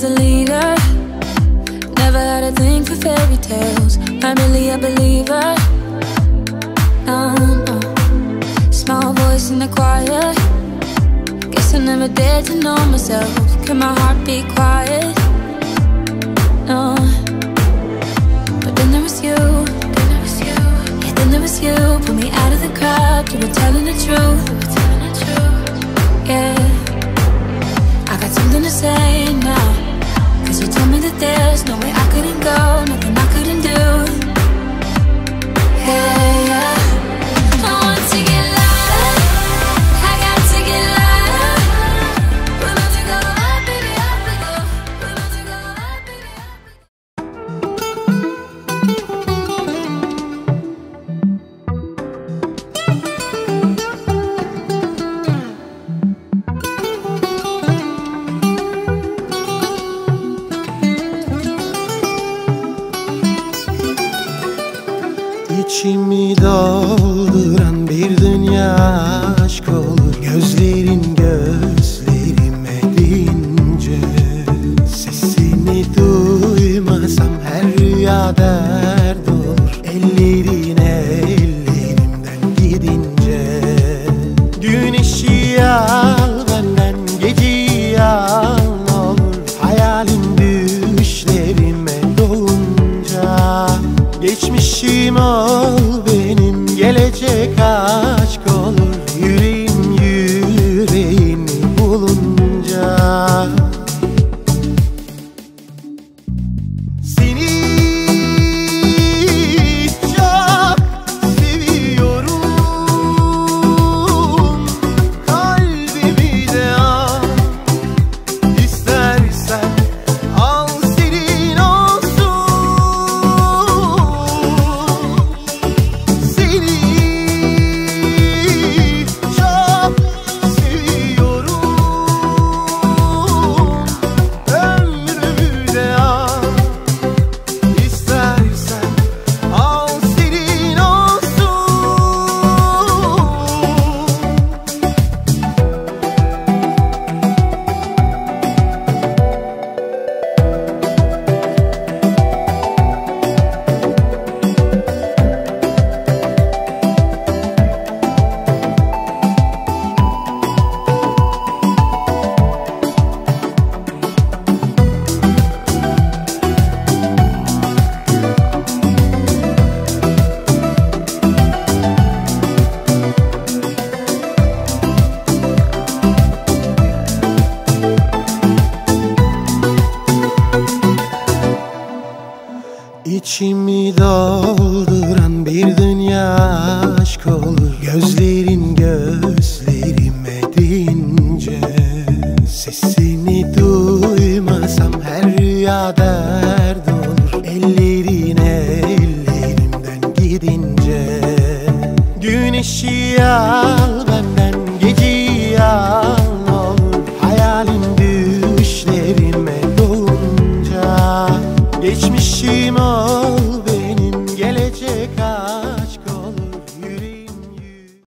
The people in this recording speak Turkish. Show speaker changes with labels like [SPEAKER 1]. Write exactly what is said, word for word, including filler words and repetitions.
[SPEAKER 1] was a leader, never had a thing for fairy tales. I'm really a believer. No, no. Small voice in the choir. Guess I never dared to know myself. Can my heart be quiet? No. But then there was you. Then there was you. Yeah, then there was you. Pulled me out of the crowd. You were telling the truth. You were telling the truth. Yeah. I got something to say now, 'cause you told me that there's no way I couldn't go, nothing I couldn't do. Yeah, yeah. I want to get louder, I got to get louder. We're about to go up, baby, up we go. We're about to go up, baby, up we go.
[SPEAKER 2] İçimi dolduran bir dünya aşk olur. Gözlerin gözlerime deyince, sesini duymasam her rüya dert olur. Ellerine ellerimden gidince, güneşi al benden, geceyi al ne olur. Hayalin düşlerime dolunca, geçmişim ol benim, gelecek aşk olur. Yüreğim yüreğini bulunca, seni çok seviyorum. Kalbimi de al, istersen al senin olsun. Seni çok seviyorum. Ömrümü de al, istersen al senin olsun. İçimi dolduran bir dünya aşk olur. Gözlerin gözlerime deyince, sesini duymasam her rüyada